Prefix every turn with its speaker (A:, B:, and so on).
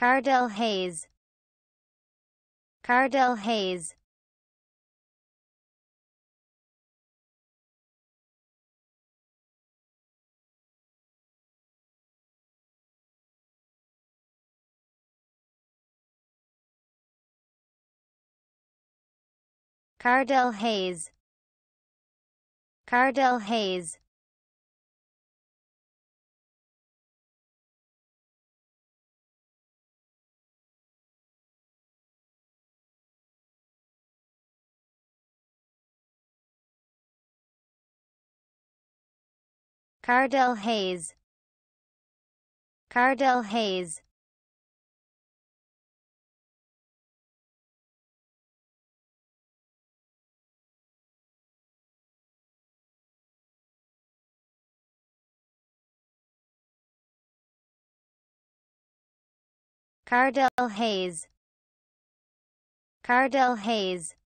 A: Cardell haze. Cardell haze. Cardell haze. Cardell haze. Cardell haze. Cardell haze. Cardell haze. Cardell haze.